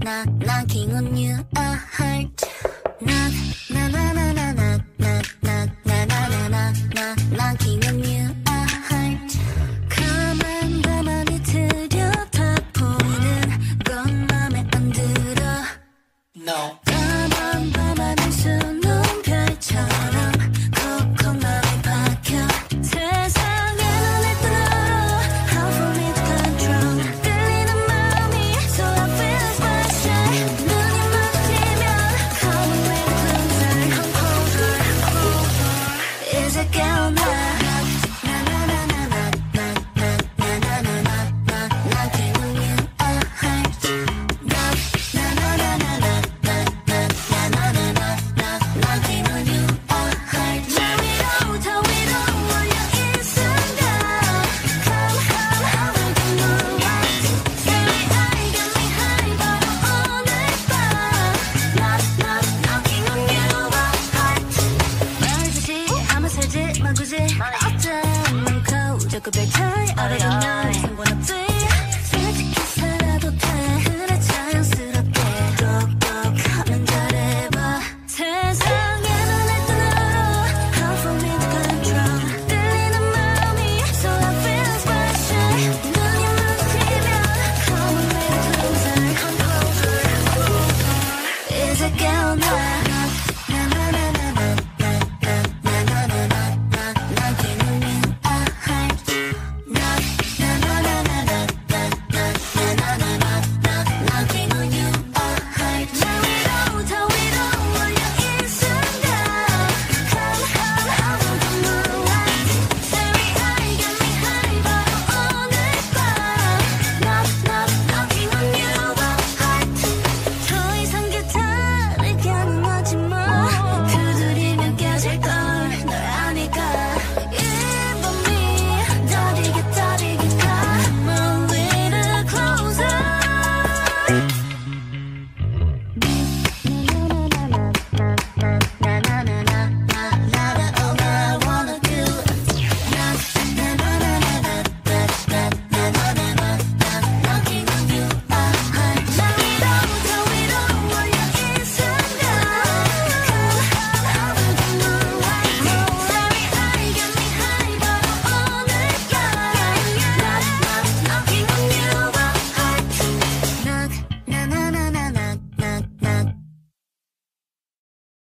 knocking on you a heart. Knocking on you a heart. 가만히 들여다보는 건 맘에 안 들어. No. 가만히 수놓은 별처럼 콕콕 박혀. 세상에 눈을 뜨러 How for me to control. 끌리는 마음이 So I feel special. 눈이 막히면 Call me with closer. Come closer. Is it girl now? 어쩌면 커 자꾸 별 차이 알아도 날 상관없지.